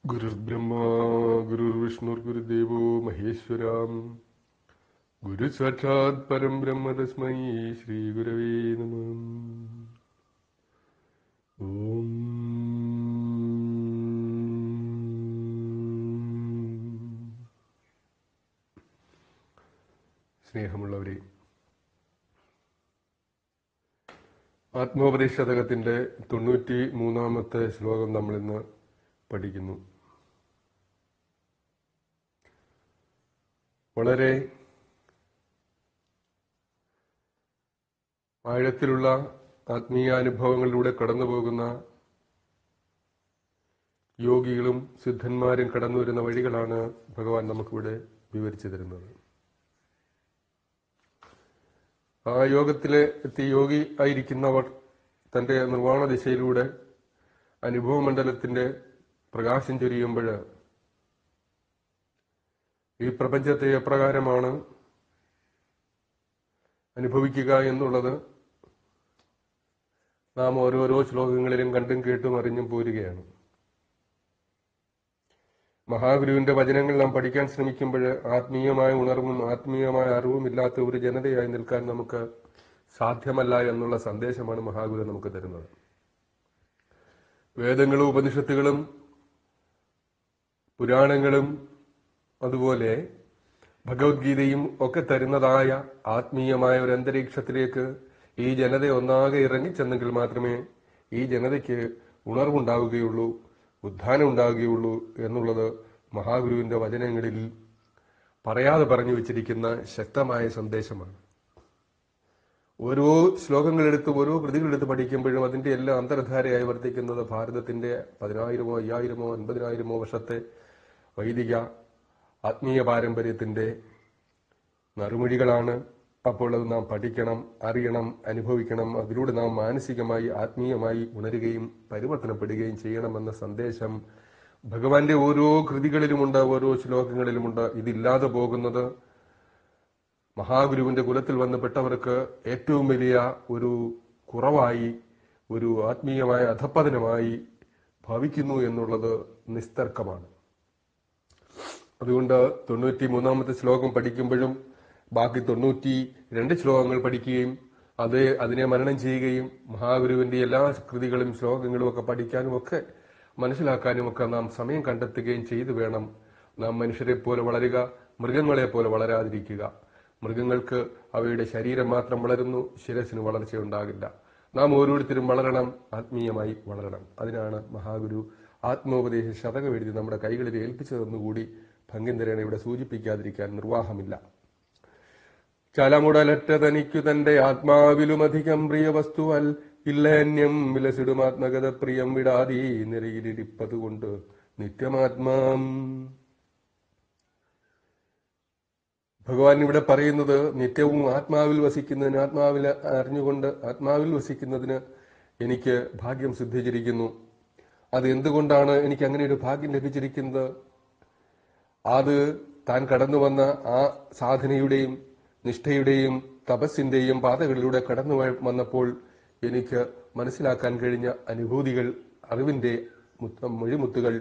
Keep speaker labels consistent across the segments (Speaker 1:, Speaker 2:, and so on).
Speaker 1: ഗുരുർബ്രഹ്മാ ഗുരുർവിഷ്ണുർ ഗുരുദേവോ മഹേശ്വരം ഗുരു സാക്ഷാത് പരം ബ്രഹ്മ തസ്മൈ ശ്രീ ഗുരവേ നമഃ. ഓം സ്നേഹമുള്ളവരെ, ആത്മോപദേശതകത്തിന്റെ 93-ാമത്തെ ശ്ലോകം നമ്മളിന്ന് പഠിക്കുന്നു. വളരെ ആഴത്തിലുള്ള ആത്മീയാനുഭവങ്ങളിലൂടെ കടന്നുപോകുന്ന യോഗികളും സിദ്ധന്മാരും കടന്നു വരുന്ന വഴികളാണ് ഭഗവാൻ നമുക്കിവിടെ വിവരിച്ചു തരുന്നത്. ആ യോഗത്തിലെ എത്തി യോഗി ആയിരിക്കുന്നവർ തന്റെ നിർവ്വാണ ദിശയിലൂടെ അനുഭവമണ്ഡലത്തിന്റെ പ്രകാശം ചൊരിയുമ്പോൾ ഈ പ്രപഞ്ചത്തെ എപ്രകാരമാണ് അനുഭവിക്കുക എന്നുള്ളത് നാം ഓരോരോ ശ്ലോകങ്ങളിലും കണ്ടും കേട്ടും അറിഞ്ഞും പോരുകയാണ്. മഹാഗുരുവിന്റെ വചനങ്ങൾ നാം പഠിക്കാൻ ശ്രമിക്കുമ്പോൾ ആത്മീയമായ ഉണർവും ആത്മീയമായ അറിവും ഇല്ലാത്ത ഒരു ജനതയായി നിൽക്കാൻ നമുക്ക് സാധ്യമല്ല എന്നുള്ള സന്ദേശമാണ് മഹാഗുരു നമുക്ക് തരുന്നത്. വേദങ്ങളും ഉപനിഷത്തുകളും പുരാണങ്ങളും അതുപോലെ ഭഗവത്ഗീതയും ഒക്കെ തരുന്നതായ ആത്മീയമായ ഒരു അന്തരീക്ഷത്തിലേക്ക് ഈ ജനത ഒന്നാകെ ഇറങ്ങിച്ചെന്നെങ്കിൽ മാത്രമേ ഈ ജനതയ്ക്ക് ഉണർവുണ്ടാവുകയുള്ളൂ, ഉത്ഥാനം ഉണ്ടാവുകയുള്ളൂ എന്നുള്ളത് മഹാഗുരുവിന്റെ വചനങ്ങളിൽ പറയാതെ പറഞ്ഞു വെച്ചിരിക്കുന്ന ശക്തമായ സന്ദേശമാണ്. ഓരോ ശ്ലോകങ്ങളെടുത്ത് ഓരോ കൃതികളെടുത്ത് പഠിക്കുമ്പോഴും അതിന്റെ എല്ലാം അന്തർധാരയായി വർത്തിക്കുന്നത് ഭാരതത്തിന്റെ 10,000-ഓ 5,000-ഓ 50,000-ഓ വർഷത്തെ വൈദിക ആത്മീയ പാരമ്പര്യത്തിന്റെ നറുമൊഴികളാണ്. അപ്പോൾ അത് നാം പഠിക്കണം, അറിയണം, അനുഭവിക്കണം. അതിലൂടെ നാം മാനസികമായി ആത്മീയമായി ഉണരുകയും പരിവർത്തനപ്പെടുകയും ചെയ്യണമെന്ന സന്ദേശം ഭഗവാന്റെ ഓരോ കൃതികളിലുമുണ്ട്, ഓരോ ശ്ലോകങ്ങളിലുമുണ്ട്. ഇതില്ലാതെ പോകുന്നത് മഹാഗുരുവിന്റെ കുലത്തിൽ വന്ന് പെട്ടവർക്ക് ഏറ്റവും വലിയ ഒരു കുറവായി, ഒരു ആത്മീയമായ അധപ്പതനമായി ഭവിക്കുന്നു എന്നുള്ളത് നിസ്തർക്കമാണ്. അതുകൊണ്ട് 93-ാമത്തെ ശ്ലോകം പഠിക്കുമ്പോഴും ബാക്കി 92 ശ്ലോകങ്ങൾ പഠിക്കുകയും അതിനെ മനനം ചെയ്യുകയും മഹാഗുരുവിന്റെ എല്ലാ കൃതികളും ശ്ലോകങ്ങളും ഒക്കെ പഠിക്കാനും ഒക്കെ മനസ്സിലാക്കാനും ഒക്കെ നാം സമയം കണ്ടെത്തുകയും ചെയ്തു വേണം നാം മനുഷ്യരെ പോലെ വളരുക, മൃഗങ്ങളെ പോലെ വളരാതിരിക്കുക. മൃഗങ്ങൾക്ക് അവയുടെ ശരീരം മാത്രം വളരുന്നു, ശിരസിന് വളർച്ചയുണ്ടാകില്ല. നാം ഓരോരുത്തരും വളരണം, ആത്മീയമായി വളരണം. അതിനാണ് മഹാഗുരു ആത്മോപദേശ ശതകം എഴുതി നമ്മുടെ കൈകളിൽ ഏൽപ്പിച്ചതെന്നുകൂടി ഭംഗിന്തരേണ ഇവിടെ സൂചിപ്പിക്കാതിരിക്കാൻ നിർവാഹമില്ല. ചലമുടലറ്റ തനിക്കു തന്റെ ആത്മാവിലുമധികം പ്രിയ വസ്തുവൽ ഇല്ലന്യം വിലസിടുമാത്മകത പ്രിയം വിടാതി നിരയിലിരിപ്പതുകൊണ്ട് നിത്യമാത്മാം. ഭഗവാൻ ഇവിടെ പറയുന്നത് നിത്യവും ആത്മാവിൽ വസിക്കുന്നതിന്, ആത്മാവിൽ അറിഞ്ഞുകൊണ്ട് ആത്മാവിൽ വസിക്കുന്നതിന് എനിക്ക് ഭാഗ്യം സിദ്ധിച്ചിരിക്കുന്നു. അത് എന്തുകൊണ്ടാണ് എനിക്ക് അങ്ങനെ ഒരു ഭാഗ്യം ലഭിച്ചിരിക്കുന്നത്? അത് താൻ കടന്നു വന്ന ആ സാധനയുടെയും നിഷ്ഠയുടെയും തപസ്സിന്റെയും പാതകളിലൂടെ കടന്നു വന്നപ്പോൾ എനിക്ക് മനസ്സിലാക്കാൻ കഴിഞ്ഞ അനുഭൂതികൾ, അറിവിന്റെ മൊഴിമുത്തുകൾ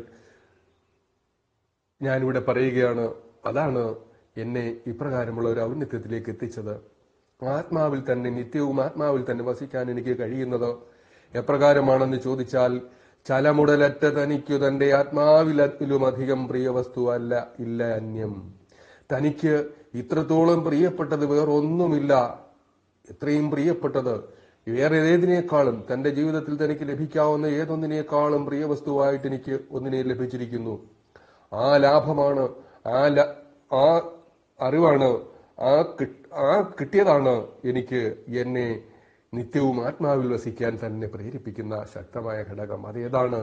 Speaker 1: ഞാനിവിടെ പറയുകയാണ്. അതാണ് എന്നെ ഇപ്രകാരമുള്ള ഒരു ഔന്നത്യത്തിലേക്ക് എത്തിച്ചത്. ആത്മാവിൽ തന്നെ, നിത്യവും ആത്മാവിൽ തന്നെ വസിക്കാൻ എനിക്ക് കഴിയുന്നത് എപ്രകാരമാണെന്ന് ചോദിച്ചാൽ, ചലമുടലറ്റ തനിക്കു തന്റെ ആത്മാവിലും അധികം പ്രിയ വസ്തു അല്ല ഇല്ല അന്യം. തനിക്ക് ഇത്രത്തോളം പ്രിയപ്പെട്ടത് വേറൊന്നുമില്ല. എത്രയും പ്രിയപ്പെട്ടത് വേറെ ഏതിനേക്കാളും, തന്റെ ജീവിതത്തിൽ തനിക്ക് ലഭിക്കാവുന്ന ഏതൊന്നിനേക്കാളും പ്രിയ വസ്തുവായിട്ട് എനിക്ക് ഒന്നിനെ ലഭിച്ചിരിക്കുന്നു. ആ ലാഭമാണ്, ആ അറിവാണ്, ആ കിട്ടിയതാണ് എനിക്ക് എന്നെ നിത്യവും ആത്മാവിൽ വസിക്കാൻ തന്നെ പ്രേരിപ്പിക്കുന്ന ശക്തമായ ഘടകം. അതേതാണ്?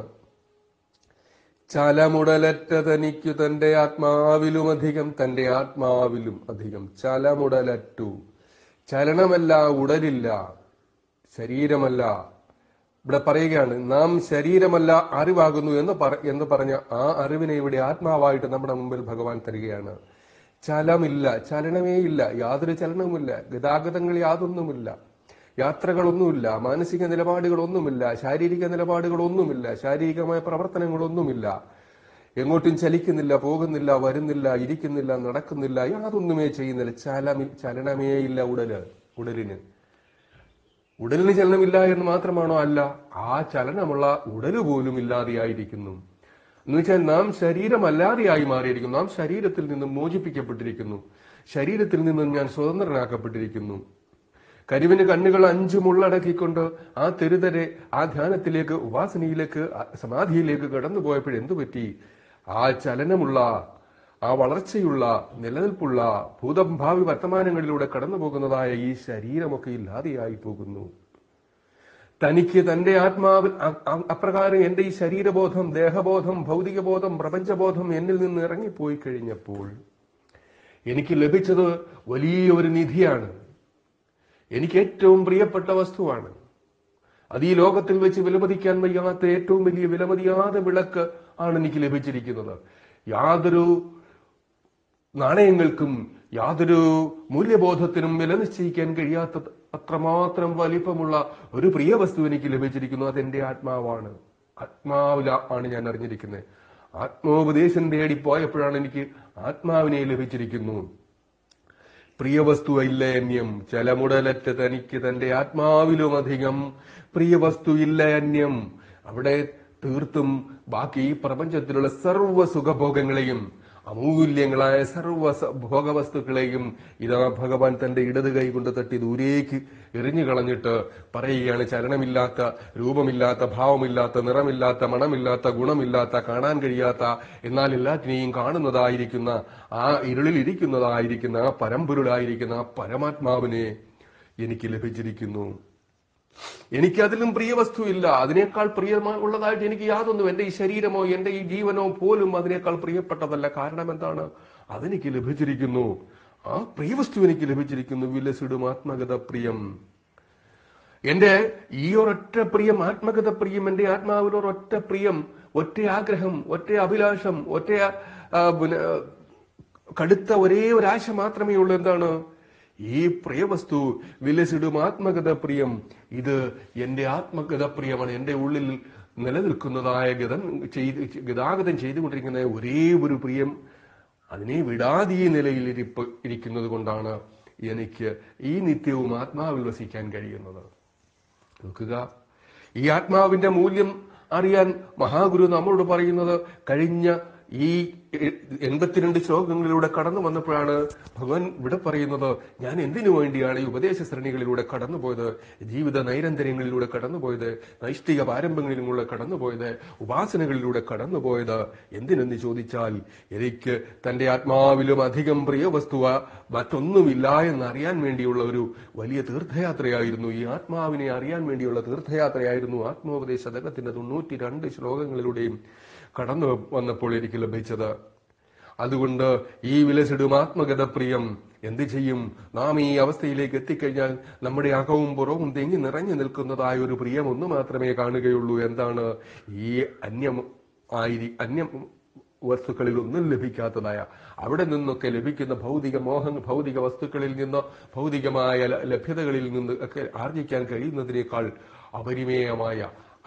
Speaker 1: ചലമുടലറ്റ തനിക്കു തന്റെ ആത്മാവിലുമധികം, തന്റെ ആത്മാവിലും അധികം. ചലമുടലറ്റു, ചലനമല്ല, ഉടലില്ല, ശരീരമല്ല. ഇവിടെ പറയുകയാണ്, നാം ശരീരമല്ല അറിവാകുന്നു എന്ന് പറഞ്ഞ ആ അറിവിനെ ഇവിടെ ആത്മാവായിട്ട് നമ്മുടെ മുമ്പിൽ ഭഗവാൻ തരികയാണ്. ചലമില്ല, ചലനമേ ഇല്ല, യാതൊരു ചലനവുമില്ല, ഗതാഗതങ്ങൾ യാതൊന്നുമില്ല, യാത്രകളൊന്നുമില്ല, മാനസിക നിലപാടുകളൊന്നുമില്ല, ശാരീരിക നിലപാടുകളൊന്നുമില്ല, ശാരീരികമായ പ്രവർത്തനങ്ങളൊന്നുമില്ല. എങ്ങോട്ടും ചലിക്കുന്നില്ല, പോകുന്നില്ല, വരുന്നില്ല, ഇരിക്കുന്നില്ല, നടക്കുന്നില്ല, യാതൊന്നുമേ ചെയ്യുന്നില്ല. ചലനമേ ഇല്ല ഉടലിന് ചലനമില്ല എന്ന് മാത്രമാണോ? അല്ല, ആ ചലനമുള്ള ഉടല് പോലും ഇല്ലാതെയായിരിക്കുന്നു. എന്ന് വെച്ചാൽ നാം ശരീരമല്ലാതെയായി മാറിയിരിക്കുന്നു. നാം ശരീരത്തിൽ നിന്നും മോചിപ്പിക്കപ്പെട്ടിരിക്കുന്നു. ശരീരത്തിൽ നിന്നും ഞാൻ സ്വതന്ത്രനാക്കപ്പെട്ടിരിക്കുന്നു. കരിവിന് കണ്ണുകൾ 5 മുള്ളടക്കിക്കൊണ്ട് ആ തെരുതരെ ആ ധ്യാനത്തിലേക്ക്, ഉപാസനയിലേക്ക്, സമാധിയിലേക്ക് കടന്നു പോയപ്പോഴെന്തു പറ്റി? ആ ചലനമുള്ള, ആ വളർച്ചയുള്ള, നിലനിൽപ്പുള്ള, ഭൂതം ഭാവി വർത്തമാനങ്ങളിലൂടെ കടന്നു പോകുന്നതായ ഈ ശരീരമൊക്കെ ഇല്ലാതെയായി പോകുന്നു. തനിക്ക് തന്റെ ആത്മാവിൽ അപ്രകാരം എന്റെ ഈ ശരീരബോധം, ദേഹബോധം, ഭൗതികബോധം, പ്രപഞ്ചബോധം എന്നിൽ നിന്ന് ഇറങ്ങിപ്പോയി കഴിഞ്ഞപ്പോൾ എനിക്ക് ലഭിച്ചത് വലിയൊരു നിധിയാണ്. എനിക്ക് ഏറ്റവും പ്രിയപ്പെട്ട വസ്തുവാണ്. അത് ഈ ലോകത്തിൽ വെച്ച് വിലമതിക്കാൻ വയ്യാത്ത ഏറ്റവും വലിയ വിലമതിയാതെ വിളക്ക് ആണ് എനിക്ക് ലഭിച്ചിരിക്കുന്നത്. യാതൊരു നാണയങ്ങൾക്കും യാതൊരു മൂല്യബോധത്തിനും വില നിശ്ചയിക്കാൻ കഴിയാത്ത അത്രമാത്രം വലിപ്പമുള്ള ഒരു പ്രിയ വസ്തു എനിക്ക് ലഭിച്ചിരിക്കുന്നു. അതെന്റെ ആത്മാവാണ്. ആത്മാവില ആണ് ഞാൻ അറിഞ്ഞിരിക്കുന്നത്. ആത്മോപദേശം തേടി പോയപ്പോഴാണ് എനിക്ക് ആത്മാവിനെ ലഭിച്ചിരിക്കുന്നു. പ്രിയവസ്തു ഇല്ല അന്യം, ചലമുടലറ്റ തനിക്ക് തന്റെ ആത്മാവിലും അധികം പ്രിയവസ്തു ഇല്ല അന്യം. അവിടെ തീർത്തും ബാക്കി ഈ പ്രപഞ്ചത്തിലുള്ള സർവ്വ സുഖഭോഗങ്ങളെയും അമൂല്യങ്ങളായ സർവ്വ ഭോഗവസ്തുക്കളെയും ഇതാ ഭഗവാൻ തന്റെ ഇടത് കൈ കൊണ്ട് തട്ടി ദൂരേക്ക് എറിഞ്ഞു കളഞ്ഞിട്ട് പറയുകയാണ്, ചലനമില്ലാത്ത, രൂപമില്ലാത്ത, ഭാവമില്ലാത്ത, നിറമില്ലാത്ത, മണമില്ലാത്ത, ഗുണമില്ലാത്ത, കാണാൻ കഴിയാത്ത, എന്നാൽ എല്ലാറ്റിനെയും കാണുന്നതായിരിക്കുന്ന, ആ ഇരുളിലിരിക്കുന്നതായിരിക്കുന്ന, ആ പരമ്പൊരുളായിരിക്കുന്ന ആ പരമാത്മാവിനെ എനിക്ക് ലഭിച്ചിരിക്കുന്നു. എനിക്കതിലും പ്രിയ വസ്തുവില്ല. അതിനേക്കാൾ പ്രിയമുള്ളതായിട്ട് എനിക്ക് യാതൊന്നും, എന്റെ ഈ ശരീരമോ എന്റെ ഈ ജീവനോ പോലും അതിനേക്കാൾ പ്രിയപ്പെട്ടതല്ല. കാരണം എന്താണ്? അതെനിക്ക് ലഭിച്ചിരിക്കുന്നു. ആ പ്രിയവസ്തു എനിക്ക് ലഭിച്ചിരിക്കുന്നു. വിലസിടും ആത്മഗത പ്രിയം. എന്റെ ഈ ഒരൊറ്റ പ്രിയം, ആത്മഗത പ്രിയം, എന്റെ ആത്മാവിൽ ഒരൊറ്റ പ്രിയം, ഒറ്റ ആഗ്രഹം, ഒറ്റ അഭിലാഷം, ഒറ്റ കടുത്ത ഒരേ ഒരാശ മാത്രമേ ഉള്ളൂ. എന്താണ്? ഈ പ്രിയവസ്തു വിലസിടും ആത്മഗത പ്രിയം. ഇത് എന്റെ ആത്മഗത പ്രിയമാണ്. എന്റെ ഉള്ളിൽ നിലനിൽക്കുന്നതായ ഗതാഗതം ചെയ്തുകൊണ്ടിരിക്കുന്ന ഒരേ ഒരു പ്രിയം, അതിനെ വിടാതെ ഈ നിലയിൽ ഇരിക്കുന്നത് കൊണ്ടാണ് എനിക്ക് ഈ നിത്യവും ആത്മാവിൽ വസിക്കാൻ കഴിയുന്നത്. നോക്കുക, ഈ ആത്മാവിന്റെ മൂല്യം അറിയാൻ മഹാഗുരു നമ്മളോട് പറയുന്നത് കഴിഞ്ഞ ഈ 82 ശ്ലോകങ്ങളിലൂടെ കടന്നു വന്നപ്പോഴാണ് ഭഗവാൻ ഇവിടെ പറയുന്നത്, ഞാൻ എന്തിനു വേണ്ടിയാണ് ഈ ഉപദേശ ശ്രേണികളിലൂടെ കടന്നുപോയത്, ജീവിത നൈരന്തര്യങ്ങളിലൂടെ കടന്നുപോയത്, നൈഷ്ഠിക പാരമ്പര്യങ്ങളിലൂടെ കടന്നുപോയത്, ഉപാസനകളിലൂടെ കടന്നുപോയത് എന്തിനെന്ന് ചോദിച്ചാൽ, എനിക്ക് തന്റെ ആത്മാവിലും അധികം പ്രിയ വസ്തുവ മറ്റൊന്നുമില്ല എന്നറിയാൻ വേണ്ടിയുള്ള ഒരു വലിയ തീർത്ഥയാത്രയായിരുന്നു. ഈ ആത്മാവിനെ അറിയാൻ വേണ്ടിയുള്ള തീർത്ഥയാത്രയായിരുന്നു ആത്മോപദേശ ശതകത്തിന്റെ 92 ശ്ലോകങ്ങളിലൂടെയും കടന്നു വന്നപ്പോൾ എനിക്ക് ലഭിച്ചത്. അതുകൊണ്ട് ഈ വിലസിടും ആത്മഗത പ്രിയം എന്ത് ചെയ്യും? നാം ഈ അവസ്ഥയിലേക്ക് എത്തിക്കഴിഞ്ഞാൽ നമ്മുടെ അകവും പുറവും തെങ്ങി നിറഞ്ഞു നിൽക്കുന്നതായ ഒരു പ്രിയം ഒന്ന് മാത്രമേ കാണുകയുള്ളൂ. എന്താണ്? ഈ അന്യം വസ്തുക്കളിൽ ഒന്നും ലഭിക്കാത്തതായ, അവിടെ നിന്നൊക്കെ ലഭിക്കുന്ന ഭൗതിക വസ്തുക്കളിൽ നിന്നോ ഭൗതികമായ ലഭ്യതകളിൽ നിന്ന് ഒക്കെ ആർജിക്കാൻ കഴിയുന്നതിനേക്കാൾ അപരിമേയമായ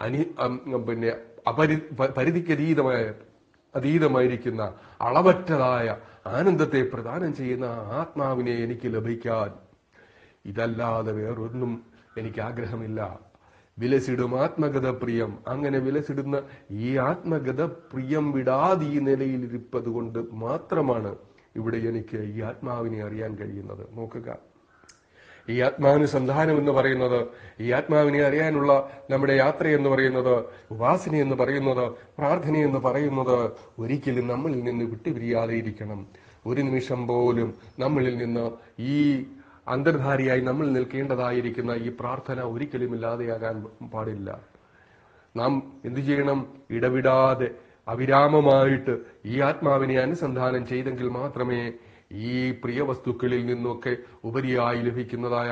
Speaker 1: പരിധിക്ക് അതീതമായിരിക്കുന്ന അളവറ്റതായ ആനന്ദത്തെ പ്രദാനം ചെയ്യുന്ന ആത്മാവിനെ എനിക്ക് ലഭിക്കാൻ ഇതല്ലാതെ വേറൊന്നും എനിക്ക് ആഗ്രഹമില്ല. വിലസിടും ആത്മഗത പ്രിയം. അങ്ങനെ വിലസിടുന്ന ഈ ആത്മഗത പ്രിയം വിടാതെ ഈ നിലയിൽ ഇരിപ്പത് കൊണ്ട് മാത്രമാണ് ഇവിടെ എനിക്ക് ഈ ആത്മാവിനെ അറിയാൻ കഴിയുന്നത്. നോക്കുക, ഈ ആത്മാനുസന്ധാനം എന്ന് പറയുന്നത്, ഈ ആത്മാവിനെ അറിയാനുള്ള നമ്മുടെ യാത്ര എന്ന് പറയുന്നത്, ഉപാസന എന്ന് പറയുന്നത്, പ്രാർത്ഥന എന്ന് പറയുന്നത് ഒരിക്കലും നമ്മളിൽ നിന്ന് വിട്ടുപിരിയാതെ ഇരിക്കണം. ഒരു നിമിഷം പോലും നമ്മളിൽ നിന്ന് ഈ അന്തർധാരിയായി നമ്മൾ നിൽക്കേണ്ടതായിരിക്കുന്ന ഈ പ്രാർത്ഥന ഒരിക്കലും ഇല്ലാതെയാകാൻ പാടില്ല. നാം എന്തു ചെയ്യണം? ഇടവിടാതെ അവിരാമമായിട്ട് ഈ ആത്മാവിനെ അനുസന്ധാനം ചെയ്തെങ്കിൽ മാത്രമേ ഈ പ്രിയ വസ്തുക്കളിൽ നിന്നൊക്കെ ഉപരിയായി ലഭിക്കുന്നതായ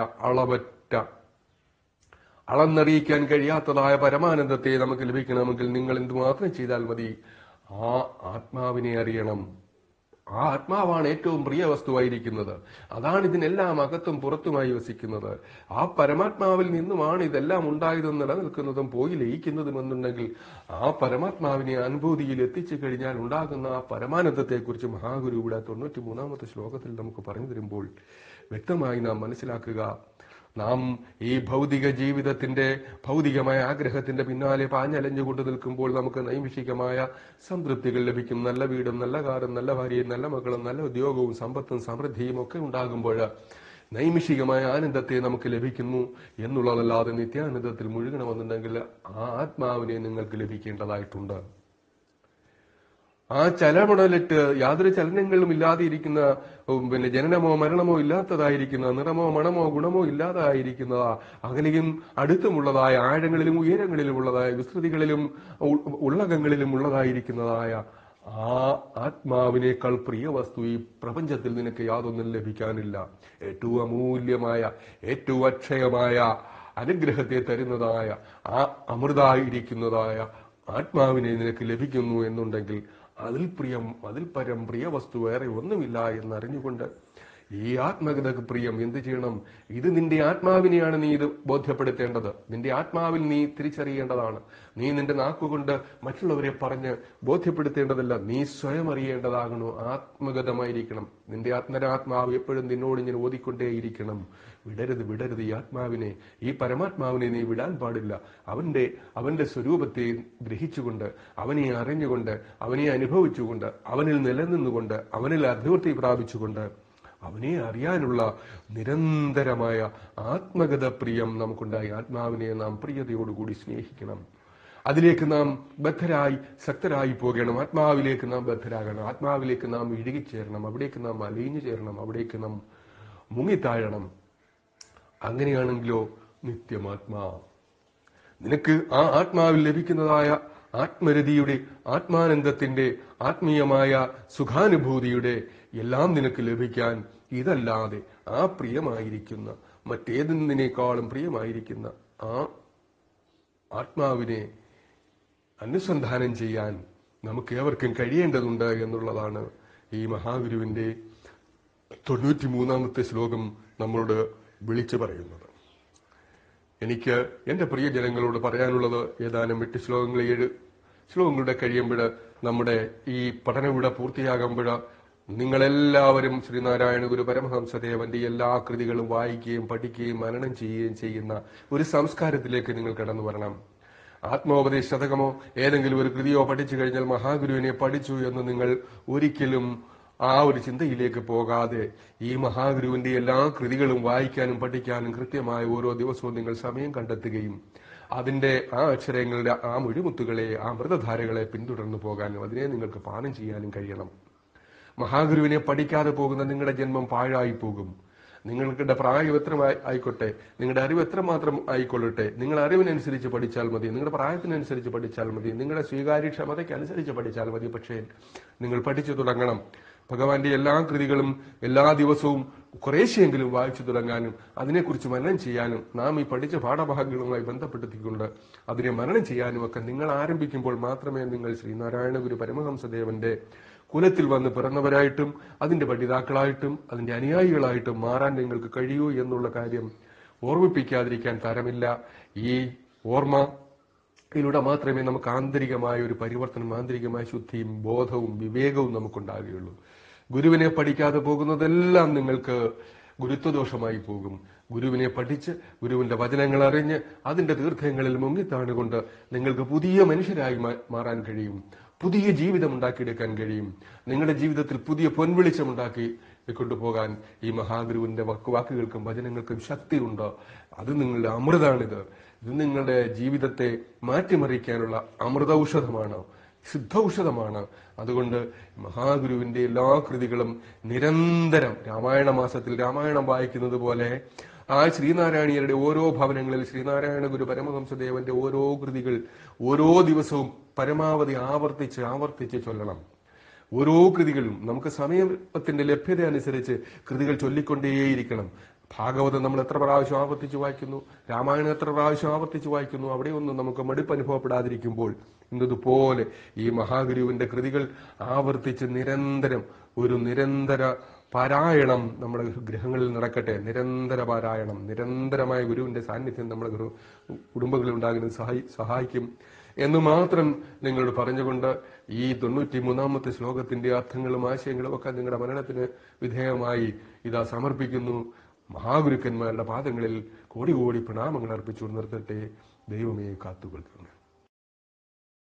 Speaker 1: അളന്നറിയിക്കാൻ കഴിയാത്തതായ പരമാനന്ദത്തെ നമുക്ക് ലഭിക്കണമെങ്കിൽ നിങ്ങൾ എന്തുമാത്രം ചെയ്താൽ മതി? ആ ആത്മാവിനെ അറിയണം. ആ ആത്മാവാണ് ഏറ്റവും പ്രിയ വസ്തുവായിരിക്കുന്നത്. അതാണ് ഇതിനെല്ലാം അകത്തും പുറത്തുമായി വസിക്കുന്നത്. ആ പരമാത്മാവിൽ നിന്നുമാണ് ഇതെല്ലാം ഉണ്ടായതും നിലനിൽക്കുന്നതും പോയി ലയിക്കുന്നതും എന്നുണ്ടെങ്കിൽ ആ പരമാത്മാവിനെ അനുഭൂതിയിൽ എത്തിച്ചു കഴിഞ്ഞാൽ ഉണ്ടാകുന്ന ആ പരമാനന്ദത്തെക്കുറിച്ച് മഹാഗുരു ഇവിടെ 93-ാമത്തെ ശ്ലോകത്തിൽ നമുക്ക് പറഞ്ഞു തരുമ്പോൾ വ്യക്തമായി നാം മനസ്സിലാക്കുക. നാം ഈ ഭൗതിക ജീവിതത്തിന്റെ ഭൗതികമായ ആഗ്രഹത്തിന്റെ പിന്നാലെ പാഞ്ഞലഞ്ഞുകൊണ്ട് നിൽക്കുമ്പോൾ നമുക്ക് നൈമിഷികമായ സംതൃപ്തികൾ ലഭിക്കും. നല്ല വീടും നല്ല കാറും നല്ല ഭാര്യയും നല്ല മക്കളും നല്ല ഉദ്യോഗവും സമ്പത്തും സമൃദ്ധിയും ഒക്കെ ഉണ്ടാകുമ്പോൾ നൈമിഷികമായ ആനന്ദത്തെ നമുക്ക് ലഭിക്കുന്നു എന്നുള്ളതല്ലാതെ നിത്യാനന്ദത്തിൽ മുഴുകണമെന്നുണ്ടെങ്കിൽ ആ ആത്മാവിനെ നിങ്ങൾക്ക് ലഭിക്കേണ്ടതായിട്ടുണ്ട്. ആ ചലമുടലിട്ട് യാതൊരു ചലനങ്ങളും ഇല്ലാതെ ഇരിക്കുന്ന, ജനനമോ മരണമോ ഇല്ലാത്തതായിരിക്കുന്ന, നിറമോ മണമോ ഗുണമോ ഇല്ലാതായിരിക്കുന്ന, അകലെയും അടുത്തുമുള്ളതായ, ആഴങ്ങളിലും ഉയരങ്ങളിലും ഉള്ളതായ, വിസ്തൃതികളിലും ഉള്ളകങ്ങളിലും ഉള്ളതായിരിക്കുന്നതായ ആ ആത്മാവിനേക്കാൾ പ്രിയ വസ്തു ഈ പ്രപഞ്ചത്തിൽ നിനക്ക് യാതൊന്നും ലഭിക്കാനില്ല. ഏറ്റവും അമൂല്യമായ, ഏറ്റവും അക്ഷയമായ അനുഗ്രഹത്തെ തരുന്നതായ ആ അമൃതായിരിക്കുന്നതായ ആത്മാവിനെ നിനക്ക് ലഭിക്കുന്നു എന്നുണ്ടെങ്കിൽ അതിൽ പരം പ്രിയ വസ്തു വേറെ ഒന്നുമില്ല എന്നറിഞ്ഞുകൊണ്ട് ഈ ആത്മകഥക്ക് പ്രിയം എന്ത് ചെയ്യണം? ഇത് നിന്റെ ആത്മാവിനെയാണ് നീ ഇത് ബോധ്യപ്പെടുത്തേണ്ടത്. നിന്റെ ആത്മാവിൽ നീ തിരിച്ചറിയേണ്ടതാണ്. നീ നിന്റെ നാക്കുകൊണ്ട് മറ്റുള്ളവരെ പറഞ്ഞ് ബോധ്യപ്പെടുത്തേണ്ടതല്ല, നീ സ്വയം അറിയേണ്ടതാകണോ. ആത്മഗതമായിരിക്കണം. നിന്റെ ആത്മരാത്മാവ് എപ്പോഴും നിന്നോട് ഇങ്ങനെ ഓതിക്കൊണ്ടേയിരിക്കണം. വിടരുത് ഈ ആത്മാവിനെ, ഈ പരമാത്മാവിനെ നീ വിടാൻ പാടില്ല. അവന്റെ സ്വരൂപത്തെ ഗ്രഹിച്ചുകൊണ്ട്, അവനെ അറിഞ്ഞുകൊണ്ട്, അവനെ അനുഭവിച്ചുകൊണ്ട്, അവനിൽ നിലനിന്നുകൊണ്ട്, അവനിൽ അഭിവൃദ്ധി പ്രാപിച്ചുകൊണ്ട് അവനെ അറിയാനുള്ള നിരന്തരമായ ആത്മഗത പ്രിയം നമുക്കുണ്ടായി. ആത്മാവിനെ നാം പ്രിയതയോടുകൂടി സ്നേഹിക്കണം. അതിലേക്ക് നാം ബദ്ധരായി ശക്തരായി പോകണം. ആത്മാവിലേക്ക് നാം ബദ്ധരാകണം. ആത്മാവിലേക്ക് നാം ഇഴുകിച്ചേരണം. അവിടേക്ക് നാം അലിഞ്ഞു ചേരണം. അവിടേക്ക് നാം മുങ്ങിത്താഴണം. അങ്ങനെയാണെങ്കിലോ നിത്യമാത്മാ, നിനക്ക് ആ ആത്മാവിൽ ലഭിക്കുന്നതായ ആത്മരതിയുടെ, ആത്മാനന്ദത്തിന്റെ, ആത്മീയമായ സുഖാനുഭൂതിയുടെ എല്ലാം നിനക്ക് ലഭിക്കാൻ ഇതല്ലാതെ ആ പ്രിയമായിരിക്കുന്ന, മറ്റേതിനേക്കാളും പ്രിയമായിരിക്കുന്ന ആ ആത്മാവിനെ അനുസന്ധാനം ചെയ്യാൻ നമുക്ക് ഏവർക്കും കഴിയേണ്ടതുണ്ട് എന്നുള്ളതാണ് ഈ മഹാഗുരുവിന്റെ 93-ാമത്തെ ശ്ലോകം നമ്മളോട് വിളിച്ചു പറയുന്നത്. എനിക്ക് എന്റെ പ്രിയ ജനങ്ങളോട് പറയാനുള്ളത് ഏതാനും 8 ശ്ലോകങ്ങൾ, 7 ശ്ലോകങ്ങളുടെ കഴിയുമ്പോൾ നമ്മുടെ ഈ പഠനം ഇവിടെ പൂർത്തിയാകുമ്പോൾ നിങ്ങളെല്ലാവരും ശ്രീനാരായണ ഗുരു പരമഹംസദേവന്റെ എല്ലാ കൃതികളും വായിക്കുകയും പഠിക്കുകയും മനനം ചെയ്യുകയും ചെയ്യുന്ന ഒരു സംസ്കാരത്തിലേക്ക് നിങ്ങൾ കടന്നു വരണം. ആത്മോപദേശ ശതകമോ ഏതെങ്കിലും ഒരു കൃതിയോ പഠിച്ചു കഴിഞ്ഞാൽ മഹാഗുരുവിനെ പഠിച്ചു എന്ന് നിങ്ങൾ ഒരിക്കലും ആ ഒരു ചിന്തയിലേക്ക് പോകാതെ ഈ മഹാഗുരുവിന്റെ എല്ലാ കൃതികളും വായിക്കാനും പഠിക്കാനും കൃത്യമായ ഓരോ ദിവസവും നിങ്ങൾ സമയം കണ്ടെത്തുകയും അതിന്റെ ആ അക്ഷരങ്ങളുടെ ആ മുഴുമുത്തുകളെ, ആ മൃതധാരകളെ പിന്തുടർന്നു പോകാനും അതിനെ നിങ്ങൾക്ക് പാനം ചെയ്യാനും കഴിയണം. മഹാഗുരുവിനെ പഠിക്കാതെ പോകുന്ന നിങ്ങളുടെ ജന്മം പാഴായി പോകും. നിങ്ങളുടെ പ്രായം എത്ര ആയിക്കോട്ടെ, നിങ്ങളുടെ അറിവ് എത്രമാത്രം ആയിക്കൊള്ളട്ടെ, നിങ്ങളുടെ അറിവിനനുസരിച്ച് പഠിച്ചാൽ മതി, നിങ്ങളുടെ പ്രായത്തിനനുസരിച്ച് പഠിച്ചാൽ മതി, നിങ്ങളുടെ സ്വീകാര്യക്ഷമതയ്ക്ക് അനുസരിച്ച് പഠിച്ചാൽ മതി. പക്ഷേ നിങ്ങൾ പഠിച്ചു തുടങ്ങണം. ഭഗവാന്റെ എല്ലാ കൃതികളും എല്ലാ ദിവസവും കുറേശ്ശെങ്കിലും വായിച്ചു തുടങ്ങാനും അതിനെക്കുറിച്ച് മനനം ചെയ്യാനും നാം ഈ പഠിച്ച പാഠഭാഗങ്ങളുമായി ബന്ധപ്പെടുത്തിക്കൊണ്ട് അതിനെ മനനം ചെയ്യാനും ഒക്കെ നിങ്ങൾ ആരംഭിക്കുമ്പോൾ മാത്രമേ നിങ്ങൾ ശ്രീനാരായണ ഗുരു പരമഹംസദേവന്റെ കുലത്തിൽ വന്ന് പിറന്നവരായിട്ടും അതിന്റെ പഠിതാക്കളായിട്ടും അതിന്റെ അനുയായികളായിട്ടും മാറാൻ നിങ്ങൾക്ക് കഴിയൂ എന്നുള്ള കാര്യം ഓർമ്മിപ്പിക്കാതിരിക്കാൻ തരമില്ല. ഈ ഓർമ്മയിലൂടെ മാത്രമേ നമുക്ക് ആന്തരികമായ ഒരു പരിവർത്തനം, ആന്തരികമായ ശുദ്ധിയും ബോധവും വിവേകവും നമുക്കുണ്ടാകുകയുള്ളൂ. ഗുരുവിനെ പഠിക്കാതെ പോകുന്നതെല്ലാം നിങ്ങൾക്ക് ഗുരുത്വദോഷമായി പോകും. ഗുരുവിനെ പഠിച്ച് ഗുരുവിന്റെ വചനങ്ങൾ അറിഞ്ഞ് അതിന്റെ തീർത്ഥങ്ങളിൽ മുങ്ങിത്താണുകൊണ്ട് നിങ്ങൾക്ക് പുതിയ മനുഷ്യരായി മാറാൻ കഴിയും. പുതിയ ജീവിതം ഉണ്ടാക്കിയെടുക്കാൻ കഴിയും. നിങ്ങളുടെ ജീവിതത്തിൽ പുതിയ പൊൻവെളിച്ചം ഉണ്ടാക്കി കൊണ്ടുപോകാൻ ഈ മഹാഗുരുവിന്റെ വാക്കുകൾക്കും വചനങ്ങൾക്കും ശക്തിയുണ്ട്. അത് നിങ്ങളുടെ അമൃതാണിത്. ഇത് നിങ്ങളുടെ ജീവിതത്തെ മാറ്റിമറിക്കാനുള്ള അമൃത ഔഷധമാണ്, സിദ്ധ ഔഷധമാണ്. അതുകൊണ്ട് മഹാഗുരുവിന്റെ എല്ലാ കൃതികളും നിരന്തരം രാമായണ മാസത്തിൽ രാമായണം വായിക്കുന്നത് പോലെ ആ ശ്രീനാരായണീയരുടെ ഓരോ ഭവനങ്ങളിൽ ശ്രീനാരായണ ഗുരു പരമഹംസദേവന്റെ ഓരോ കൃതികൾ ഓരോ ദിവസവും പരമാവധി ആവർത്തിച്ച് ചൊല്ലണം. ഓരോ കൃതികളും നമുക്ക് സമയത്തിന്റെ ലഭ്യത അനുസരിച്ച് കൃതികൾ ചൊല്ലിക്കൊണ്ടേയിരിക്കണം. ഭാഗവതം നമ്മൾ എത്ര പ്രാവശ്യം ആവർത്തിച്ച് വായിക്കുന്നു, രാമായണം എത്ര പ്രാവശ്യം ആവർത്തിച്ച് വായിക്കുന്നു, അവിടെയൊന്നും നമുക്ക് മടുപ്പ് അനുഭവപ്പെടാതിരിക്കുമ്പോൾ ഇന്നതുപോലെ ഈ മഹാഗുരുവിന്റെ കൃതികൾ ആവർത്തിച്ച് നിരന്തരം ഒരു നിരന്തര പാരായണം നമ്മുടെ ഗൃഹങ്ങളിൽ നടക്കട്ടെ. നിരന്തര പാരായണം, നിരന്തരമായ ഗുരുവിന്റെ സാന്നിധ്യം നമ്മുടെ കുടുംബങ്ങളിൽ ഉണ്ടാകുന്നത് സഹായിക്കും എന്ന് മാത്രം നിങ്ങളോട് പറഞ്ഞുകൊണ്ട് ഈ 93-ാമത്തെ ശ്ലോകത്തിന്റെ അർത്ഥങ്ങളും ആശയങ്ങളും ഒക്കെ നിങ്ങളുടെ മനനത്തിന് വിധേയമായി ഇതാ സമർപ്പിക്കുന്നു. മഹാഗുരുക്കന്മാരുടെ പാദങ്ങളിൽ കോടി കോടി പ്രണാമങ്ങൾ അർപ്പിച്ചു നിർത്തട്ടെ. ദൈവമേ കാത്തുകൊള്ളുന്നു.